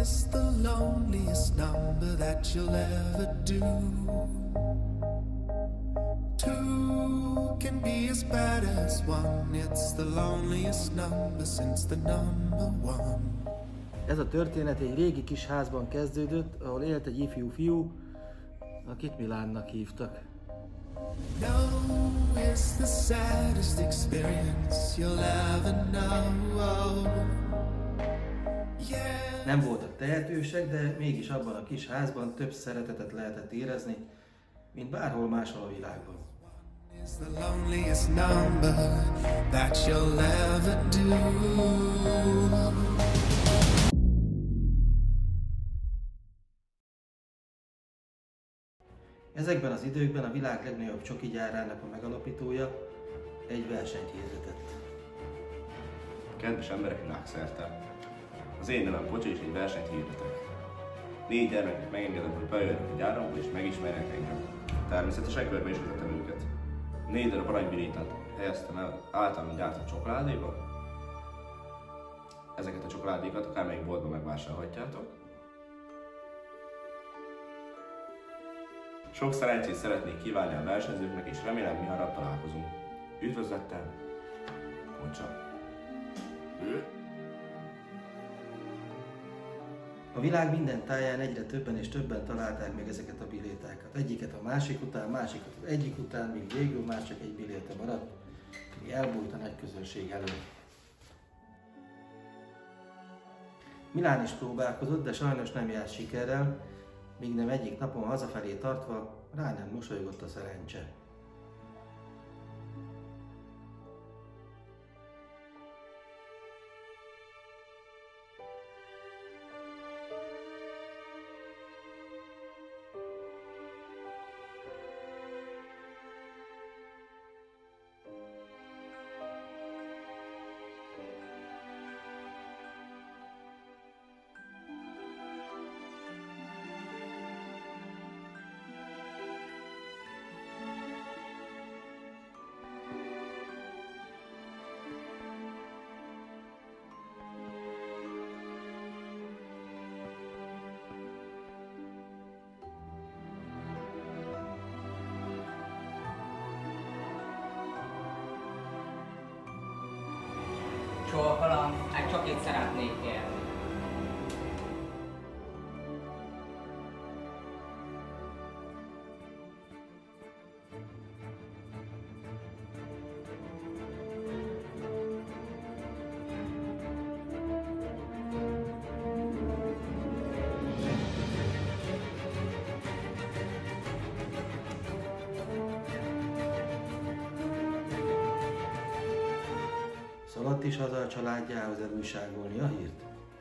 is the loneliest number that you'll ever do. Two can be as bad as one. It's the loneliest number since the number one. Ez a történet egy régi kis házban kezdődött, ahol élt egy ifjú fiú, akit Milánnak hívtak. No is the saddest experience you'll ever know. Yeah. Nem voltak tehetősek, de mégis abban a kis házban több szeretetet lehetett érezni, mint bárhol máshol a világban. It's the loneliest number that you'll ever do. Ezekben az időkben a világ legnagyobb csoki gyárának a megalapítója egy versenyt hirdetett. Kedves emberek világszerte! Az én nevem Pocsi és egy versenyt hirdetek. 4 gyermeknek megengedem, hogy bejöjjenek a gyáramba és megismerjenek engem. Természetesen körbe is vezetem őket. 4 darab aranybilétát helyeztem el általán gyártott csokoládéba. Ezeket a csokoládékat akármelyik boltban megvásárolhatjátok. Sok szerencsét szeretnék kívánni a versenyzőknek, és remélem mi hamarabb találkozunk. Üdvözlettel, Pocsa. A világ minden táján egyre többen és többen találták meg ezeket a bilétákat. Egyiket a másik után, másikat az egyik után, míg végül már csak egy biléte maradt, ami elbújt a nagy közönség elől. Milán is próbálkozott, de sajnos nem járt sikerrel, míg nem egyik napon hazafelé tartva rá nem mosolygott a szerencse. Csókolom, hát csak itt szeretnék élni. Szaladt is haza a családjához elújságolni a hírt.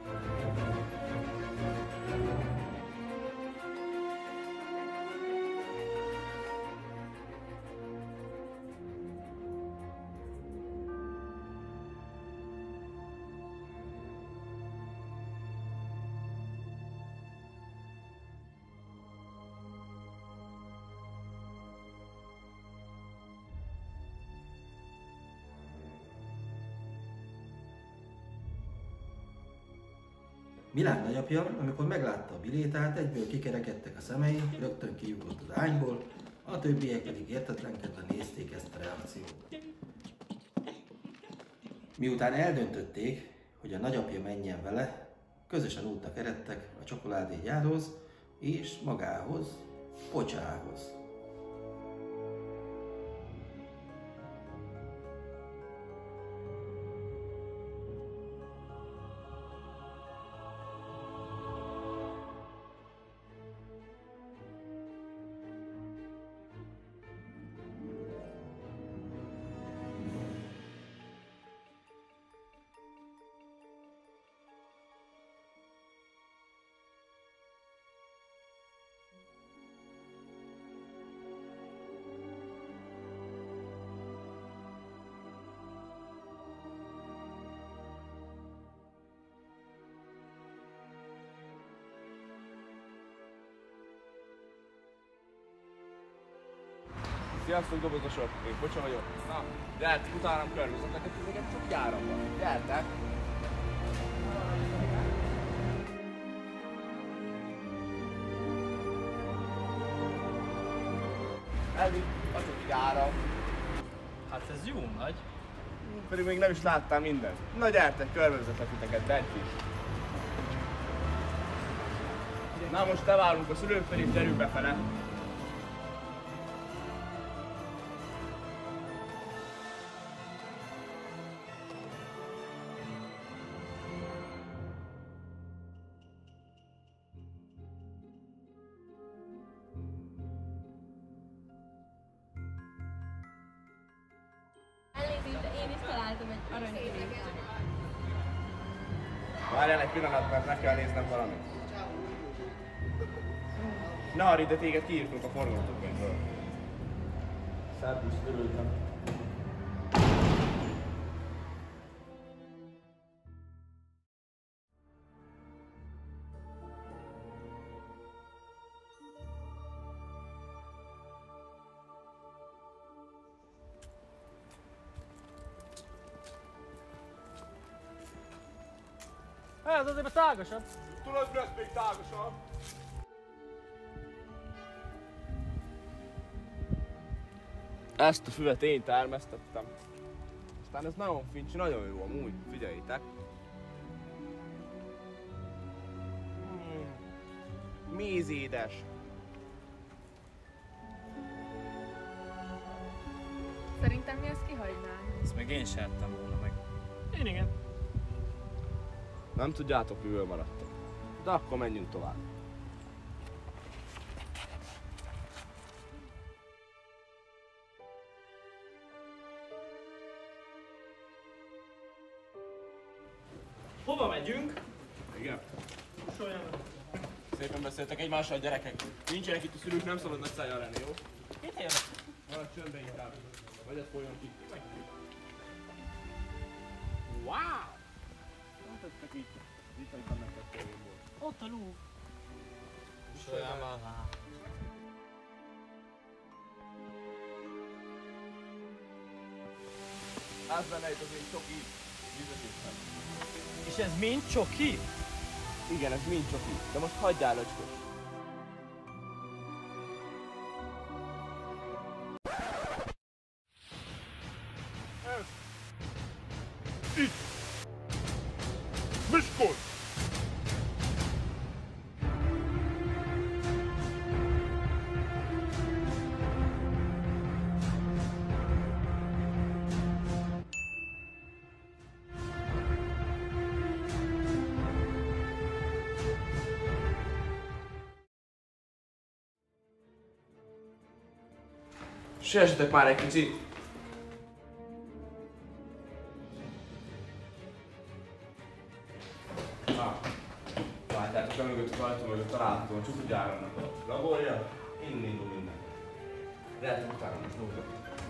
Milán nagyapja, amikor meglátta a bilétát, egyből kikerekedtek a szemei, rögtön kiugrott az ágyból, a többiek pedig értetlenkedve nézték ezt a reakciót. Miután eldöntötték, hogy a nagyapja menjen vele, közösen útnak eredtek a csokoládégyárhoz és magához, Pocsához. Sziasztok, dobozosok! Én Pocsa vagyok. Na, gyertek, utánam körbevezetek titeket csak gyáramba. Gyertek! elvitt a csoki gyára. Hát ez jó nagy. Pedig még nem is láttál mindent. Na gyertek, körbevezetlek titeket bent is. Na most te várunk a szülők felé, gyerünk befele. Elnézést, de én is találtam egy aranykönyvet. Várjál egy pillanat, mert meg kell néznem valamit. Nahari, de téged kiírtunk a forgatókönyvből. Szerbusz, örültem. Ez azért a tágasabb. Tudod, mi lesz még tágasabb? Ezt a füvet én termesztettem. Aztán ez nagyon fincsi, nagyon jó amúgy, figyeljétek. Mézédes. Szerintem mi ezt kihagynánk. Ezt meg én se ettem volna meg. Én igen. Nem tudjátok, miből maradtok. De akkor menjünk tovább. Hova megyünk? Igen. Kussoljanak. Szépen beszéltek egymással a gyerekek. Nincsenek itt a szülők, nem szabad nagy szájjal lenni, jó? Mit érnek? Maradj csöndbe inkább. Vagy ez folyjon ki. Wow! Nem tettek így. Itt hagytam nektek tőlünkból. Ott a ló. Kussoljál már. Ez benne itt az én csoki vízesésben. És ez mind csoki? Igen, ez mind csoki. De most hagyjál, öcskos. Miskolc! Siessetek már egy kicsit! Látjátok, mögött a ajtó mögött található a csukugyárának a laborja. Innen indul minden. Gyertek utána, most nózok.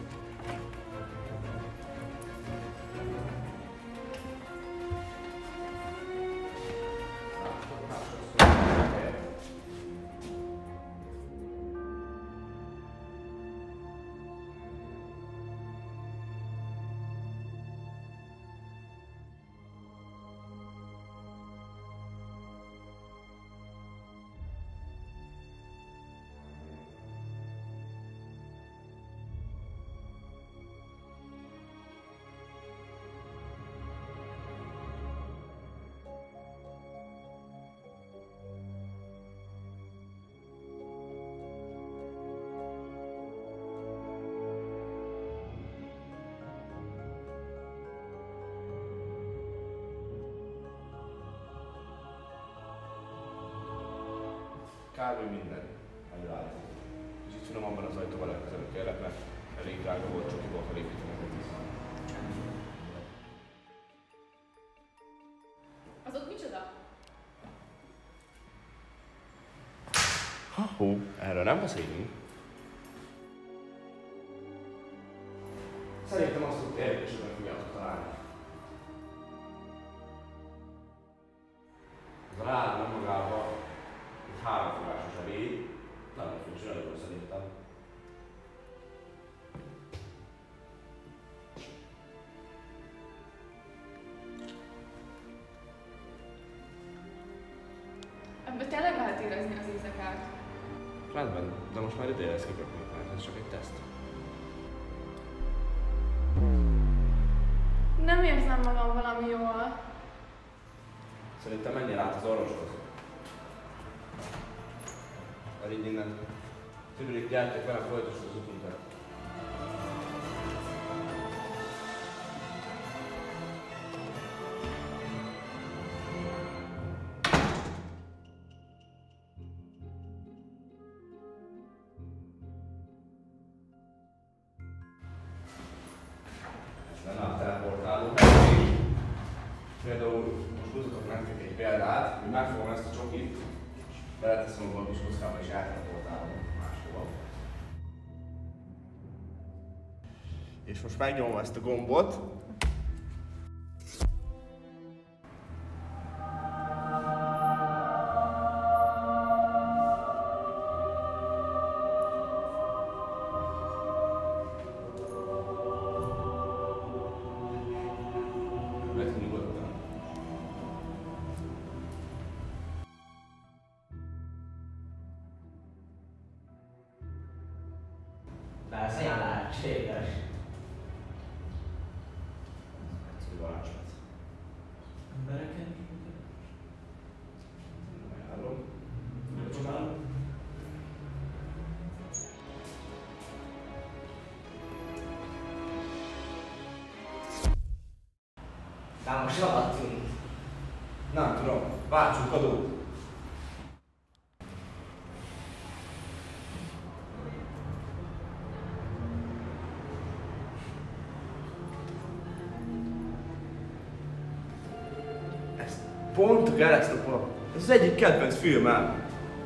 Kb. Minden előállított. És itt finomabban az ajtóval legközelebb kellett, mert elég drága volt, csokiból felépíteni. Az ott micsoda? Hú, erről nem beszélünk. Szerintem azt, hogy érdekesebben fogjátok találni. Az a rád nem magában egy 3 fogásos ebéd, nagyon fontos, nagyon jól szerintem. Ebből tényleg lehet érezni az éjszakát. Rendben, de most már ideje lesz kiköpni, mert ez csak egy teszt. Nem érzem magam valami jól. Szerintem menjél át az orvoshoz. Elég innen. Tüdődik, gyertek velem, folytassuk az utunkat. Ez lenne a teleportáló hely. Például most mutatok nektek egy példát, hogy megfogom ezt a csokit, beleteszem a kis kockába és elteleportálom máshova. És most megnyomom ezt a gombot. Lehet nyugodtan. De ez olyan lehetséges. Egyszerű varázslat. Embereken Ajánlom. Csodálom. De most ragadtunk. Nem tudom, váltsunk adót. Ez pont a keresztapa. Ez az egyik kedvenc filmem.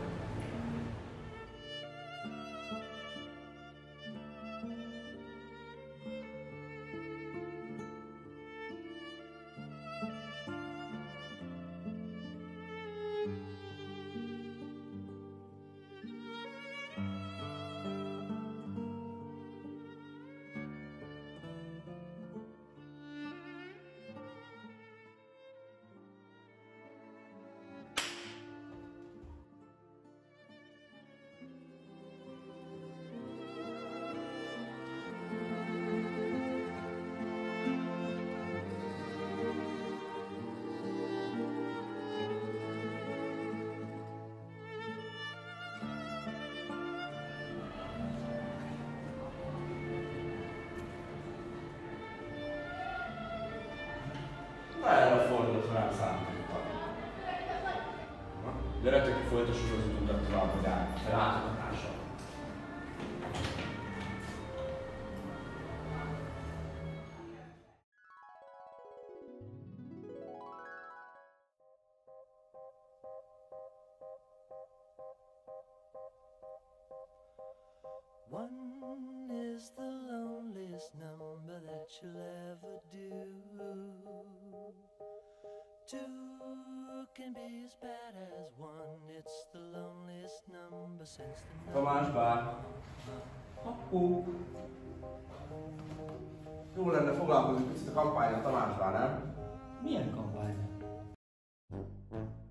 Na erre a fordulatra nem számítottam. Gyertek ki, folytassuk az utunkat tovább, hogy látogatással. One is the loneliest number that you'll ever do. Two can be as bad as one. It's the loneliest number since the Tamás bár. Hoppú. Jó lenne foglalkozni picit a kampányon Tamás bár, nem? milyen kampány?